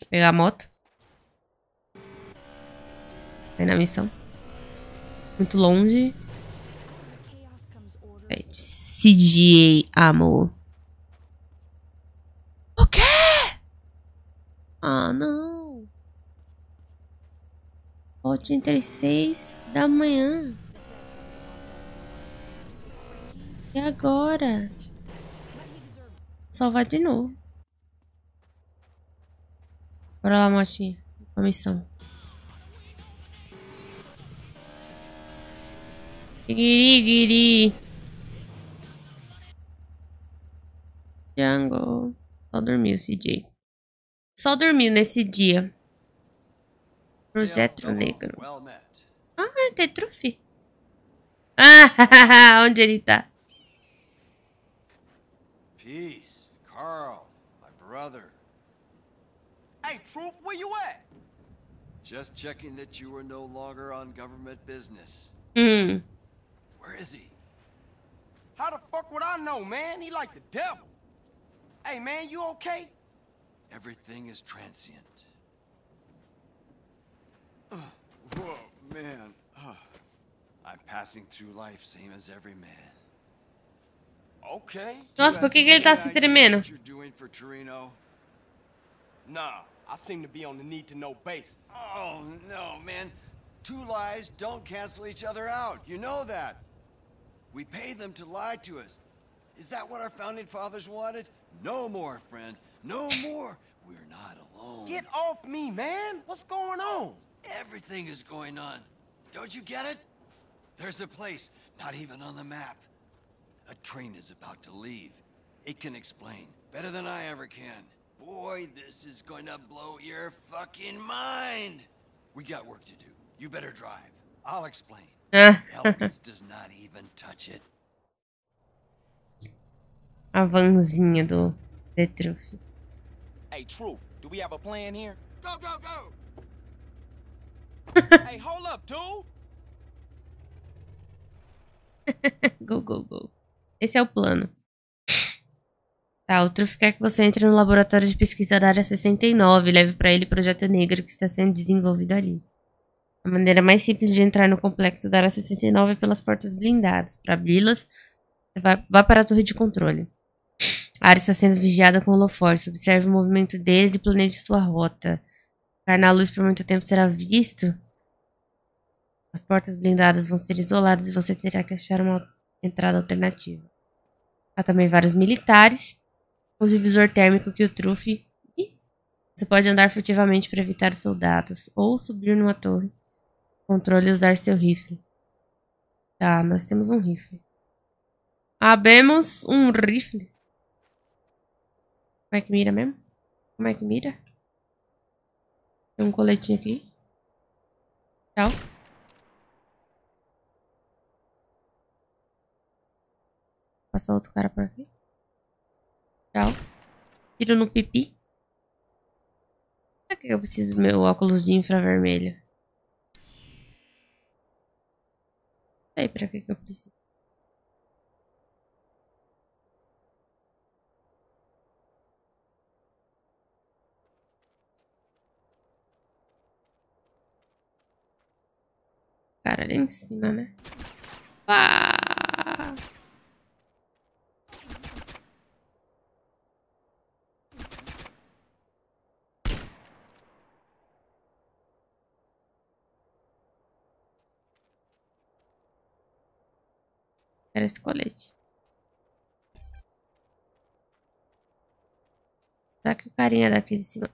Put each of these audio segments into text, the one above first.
pegar a moto. Vai na missão. Muito longe. CGA Ammo. O quê? Ah, não. Volte entre 6 da manhã. E agora? Salvar de novo. Bora lá, motinha. A missão. Guiri. Jungle. Só dormiu, CJ. Só dormiu nesse dia. Projeto Negro. Ah, tem trufe. Ah, onde ele tá? Peace, Carl, my brother. Hey, Truth, where you at? Just checking that you were no longer on government business. Where is he? How the fuck would I know, man? He like the devil. Hey, man, you okay? Everything is transient. Whoa, man. I'm passing through life same as every man. Okay. Nossa, por que ele tá se tremendo? What you're doing for Torino? Nah, I seem to be on the need-to-know basis. Oh, no, man. Two lies don't cancel each other out. You know that. We pay them to lie to us. Is that what our founding fathers wanted? No more, friend. No more. We're not alone. Get off me, man. What's going on? Everything is going on. Don't you get it? There's a place not even on the map. A train is about to leave. It can explain better than I ever can. Boy, this is going to blow your fucking mind. We got work to do. You better drive. I'll explain. Elegance does not even touch it. A vanzinha do The Truth. Hey, Truth, do we have a plan here? Go, go, go! Hey, hold up, dude! Go. Esse é o plano. Tá, o Truth quer que você entre no laboratório de pesquisa da Área 69 e leve pra ele o Projeto Negro que está sendo desenvolvido ali. A maneira mais simples de entrar no complexo da Área 69 é pelas portas blindadas. Para abri-las, você vá para a torre de controle. A área está sendo vigiada com holofortes. Observe o movimento deles e planeje sua rota. Ficar na luz por muito tempo será visto. As portas blindadas vão ser isoladas e você terá que achar uma entrada alternativa. Há também vários militares. O divisor térmico que o Truth... Você pode andar furtivamente para evitar os soldados. Ou subir numa torre. Controle e usar seu rifle. Tá, nós temos um rifle. Abemos um rifle. Como é que mira mesmo? Como é que mira? Tem um coletinho aqui. Tchau. Passa outro cara por aqui. Tchau. Tiro no pipi. Pra que eu preciso do meu óculos de infravermelho? Não sei pra que eu preciso. Cara ali em cima, né? Ah! Quero esse colete. Será que o carinha daqui de cima...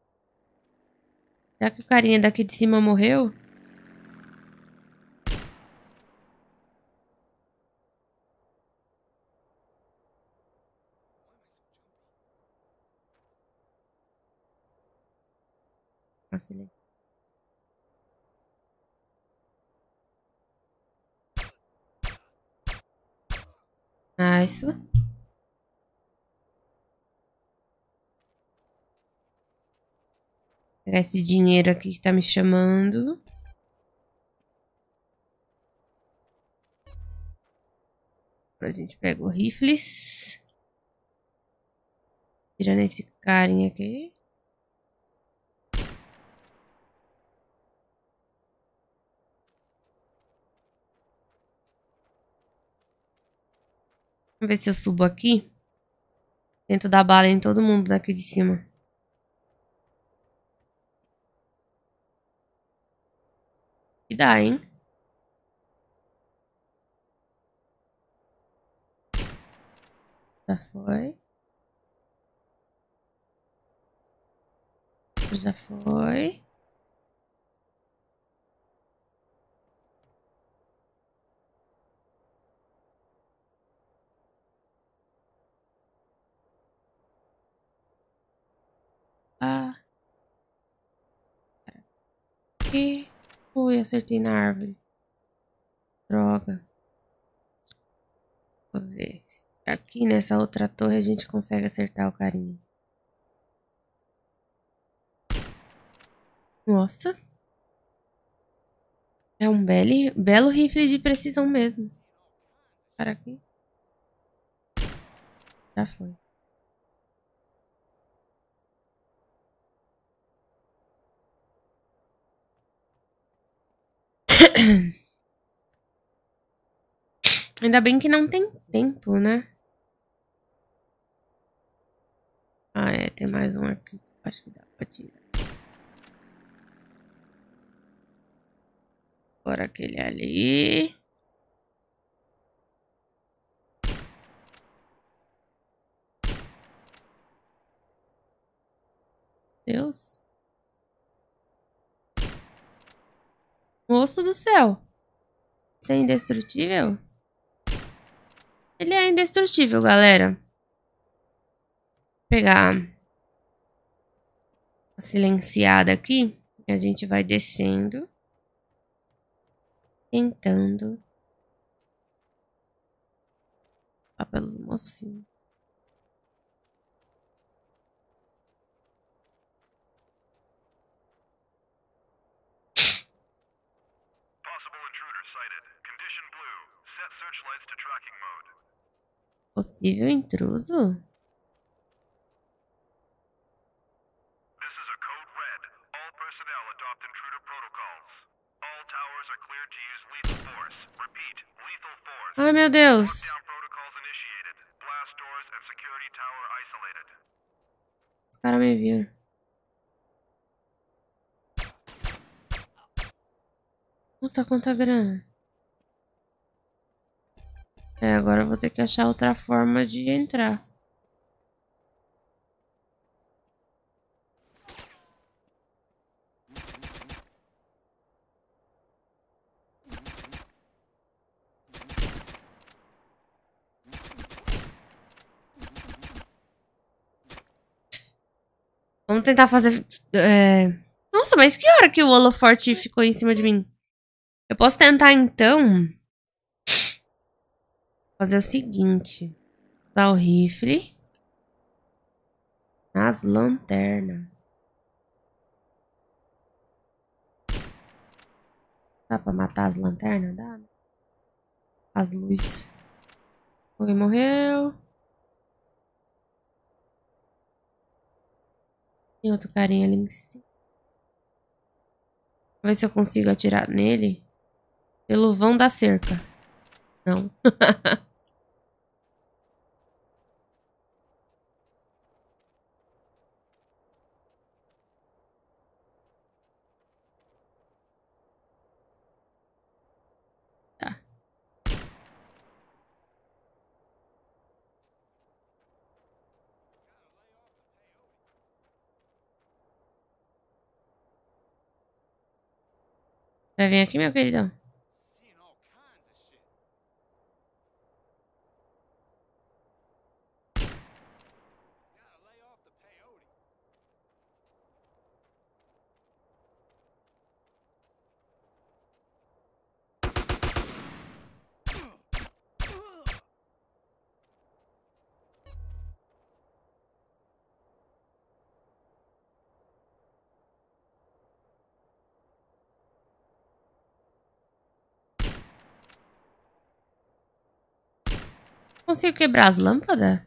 Será que o carinha daqui de cima morreu? Vacilei. Nice. Pegar esse dinheiro aqui que tá me chamando. A gente pega o rifles. Tirando esse carinha aqui. Vamos ver se eu subo aqui. Tento dar bala em todo mundo daqui de cima. E dá, hein? Já foi. Já foi. Ah. Aqui. Ui, acertei na árvore. Droga. Vou ver. Aqui nessa outra torre a gente consegue acertar o carinha. Nossa. É um belo rifle de precisão mesmo. Para aqui. Já foi. Ainda bem que não tem tempo, né? Ah, é. Tem mais um aqui. Acho que dá pra tirar. Agora aquele ali. Deus. Moço do céu. Você é indestrutível? Ele é indestrutível, galera. Vou pegar a silenciada aqui. E a gente vai descendo. Tentando. Pelos mocinhos. Possível intruso? Ai, meu Deus. Os caras me viram. Nossa, quanta grana. É, agora eu vou ter que achar outra forma de entrar. Vamos tentar fazer... Nossa, mas que hora que o holoforte ficou em cima de mim? Eu posso tentar, então... fazer o seguinte. Dar o rifle. Nas lanternas. Dá pra matar as lanternas? Dá. As luzes. Alguém morreu. Tem outro carinha ali em cima. Vou ver se eu consigo atirar nele. Pelo vão da cerca. Não. Tá. Vai vir aqui, meu queridão? Consigo quebrar as lâmpadas?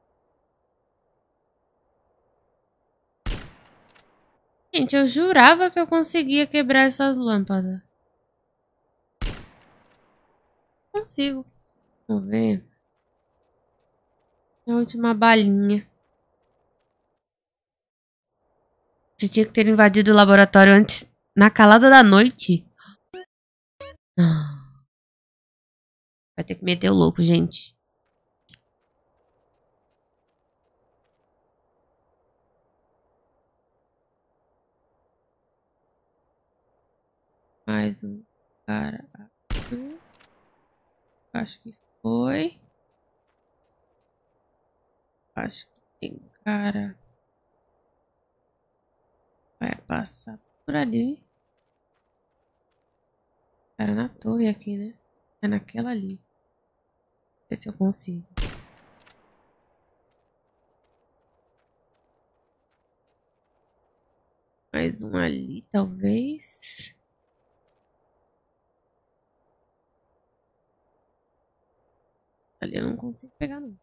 Gente, eu jurava que eu conseguia quebrar essas lâmpadas. Consigo. Vamos ver. A última balinha. Você tinha que ter invadido o laboratório antes, na calada da noite. Vai ter que meter o louco, gente. Mais um cara aqui. Acho que foi. Acho que tem cara. Vai passar por ali. Cara na torre aqui, né? É naquela ali. Ver se eu consigo. Mais um ali, talvez. Ali eu não consigo pegar, não.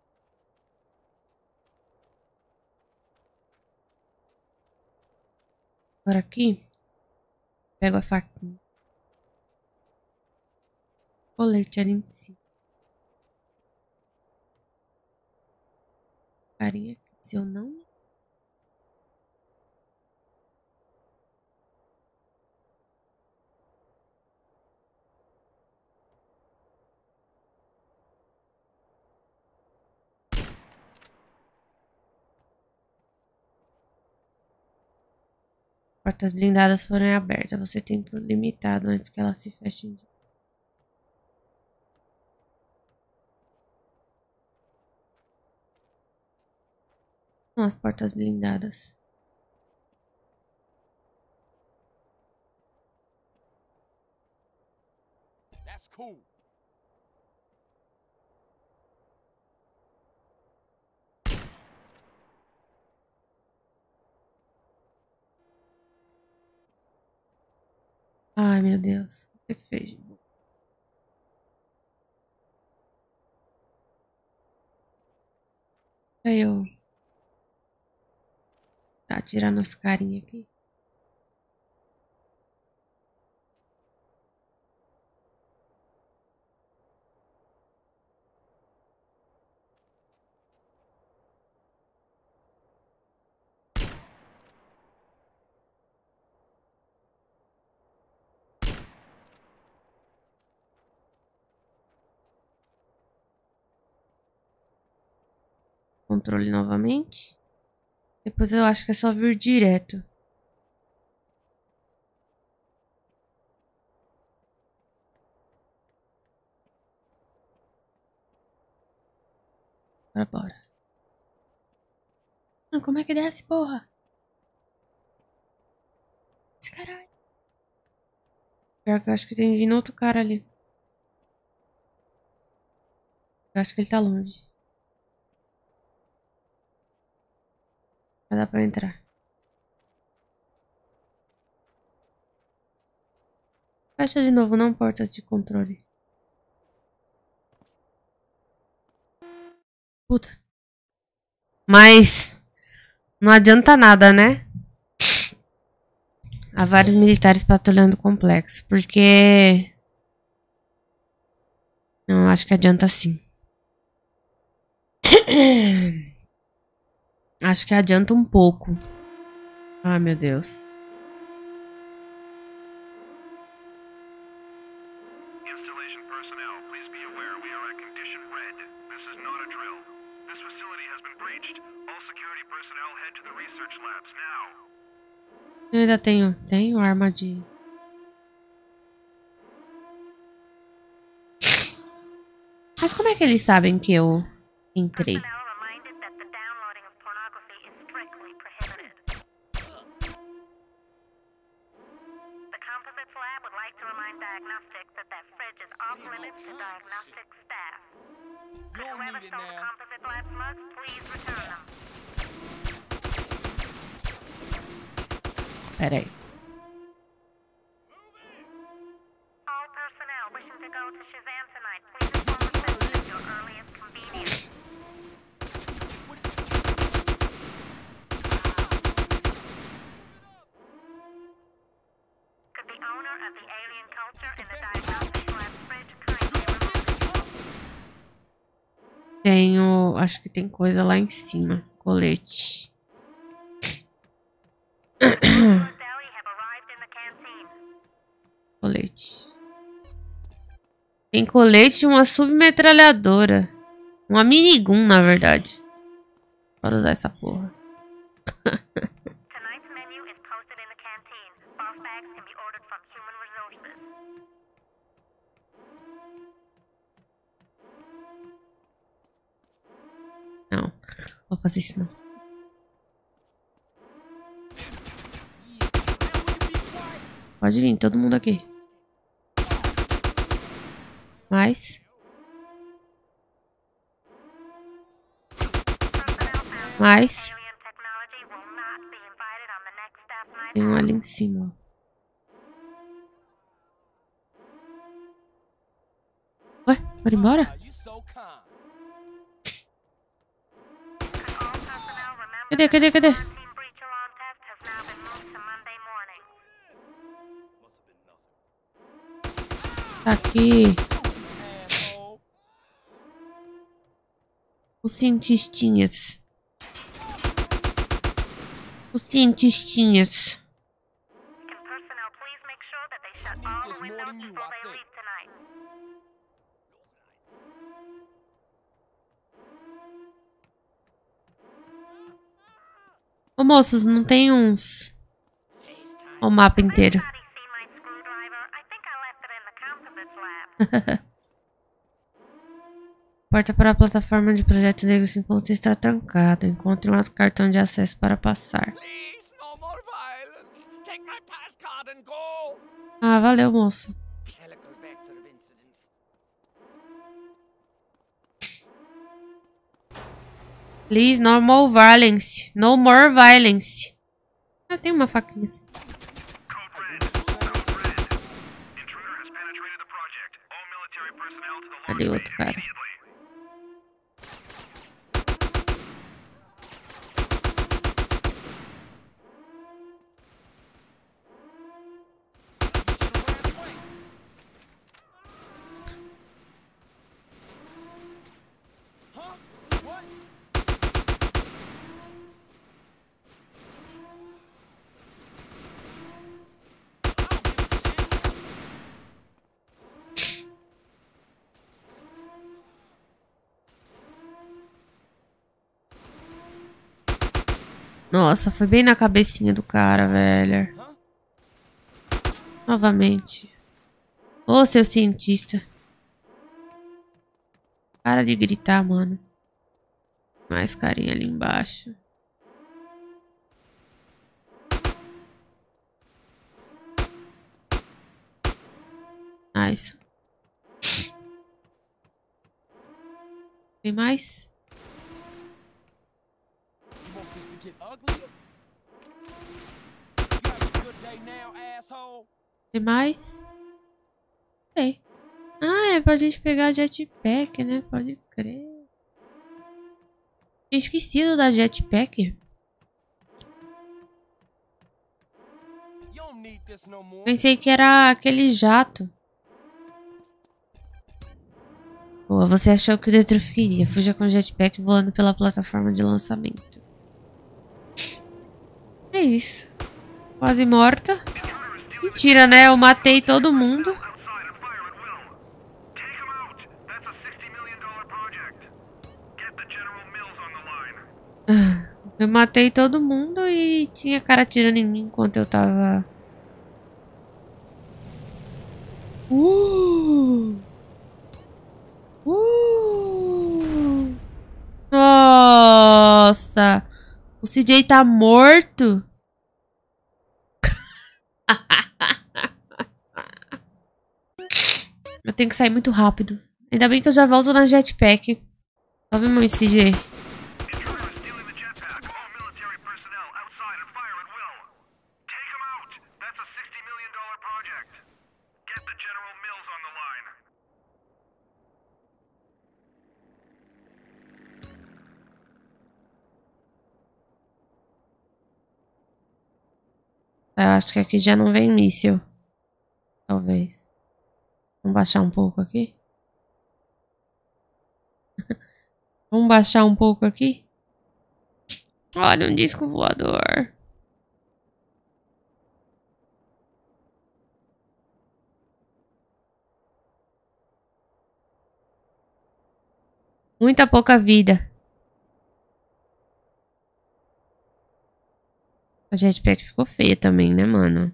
Agora aqui. Pego a faquinha. Colete ali em cima. Carinha aqui. Se eu não... Portas blindadas foram abertas. Você tem tempo limitado antes que elas se fechem. São as portas blindadas. That's cool. Ai, meu Deus. O que fez? Aí eu... Tá tirando os carinha aqui. Controle novamente. Depois eu acho que é só vir direto. Bora. Não, como é que desce, porra? Esse caralho. Pior que eu acho que tem vindo outro cara ali. Eu acho que ele tá longe. Vai dar pra entrar. Fecha de novo, não porta de controle. Puta. Mas... não adianta nada, né? Há vários militares patrulhando o complexo. Porque... não, acho que adianta sim. Acho que adianta um pouco. Ai, meu Deus. Installation personnel, please be aware we are at condition red. This is not a drill. This facility has been breached. All security personnel head to the research labs now. Eu ainda tenho arma de... Mas como é que eles sabem que eu entrei? You don't need it now. Pera aí. All personnel wishing to go to Shazam tonight, please inform reception at your earliest convenience. Could the owner of the alien culture in the diagnostic lab fridge kindly remove it? tenho... Acho que tem coisa lá em cima. Colete. Colete. Tem colete e uma submetralhadora. Uma minigun, na verdade. Bora usar essa porra. Não, vou fazer isso não. Pode vir, todo mundo aqui. Mais. Mais. Tem um ali em cima. Ué, bora embora? Cadê? Tá aqui. Os cientistinhas. Os cientistinhas. Ô moços, não tem uns... O mapa inteiro. Porta para a plataforma de Projeto Negro se encontra está trancada. Encontre um cartão de acesso para passar. Ah, valeu, moço. Please, no more violence. No more violence. Ah, tem uma faquinha assim. Cadê o outro cara? Nossa, foi bem na cabecinha do cara, velho. Novamente. Ô, seu cientista. Para de gritar, mano. Mais carinha ali embaixo. Nice. Tem mais? Tem mais? Tem. Ah, é pra gente pegar jetpack, né? Pode crer. Tinha esquecido da jetpack. Pensei que era aquele jato. Boa, você achou que o Detruff queria. Fuja com o jetpack voando pela plataforma de lançamento. É isso. Quase morta. Mentira, né? Eu matei todo mundo. Eu matei todo mundo e tinha cara atirando em mim enquanto eu tava... Nossa! O CJ tá morto? Eu tenho que sair muito rápido. Ainda bem que eu já volto na jetpack. Sobe muito, CJ. Eu acho que aqui já não vem míssil. Talvez. Vamos baixar um pouco aqui. Vamos baixar um pouco aqui. Olha, um disco voador. Muita pouca vida. A jetpack ficou feia também, né, mano?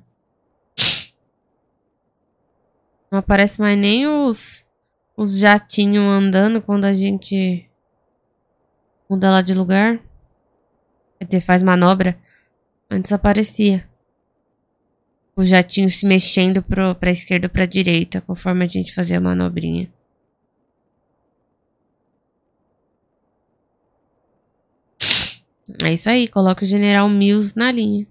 Não aparece mais nem os jatinhos andando quando a gente muda lá de lugar. Quer dizer, faz manobra. Antes aparecia os jatinhos se mexendo pra esquerda ou pra direita, conforme a gente fazia a manobrinha. É isso aí, coloca o General Mills na linha.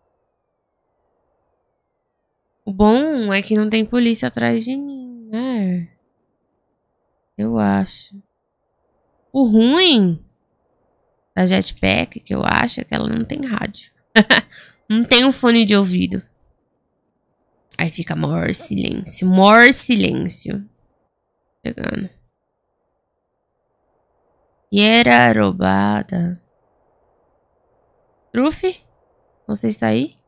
O bom é que não tem polícia atrás de mim, né? Eu acho. O ruim da jetpack, que eu acho, é que ela não tem rádio. Não tem um fone de ouvido. Aí fica maior silêncio. Maior silêncio. Pegando. E era roubada. Trufe? Você está aí?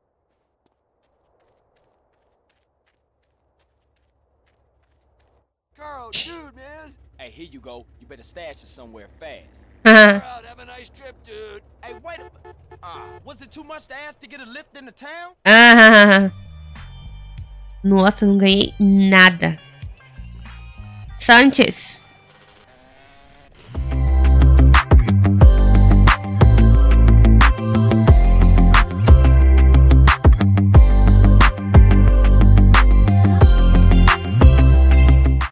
Carl, dude, man. Hey, here you go. You better stash it somewhere fast. We're out. Have a nice trip, dude. Hey, wait a... was it too much to ask to get a lift into town? Nossa, não ganhei nada. Sanchez.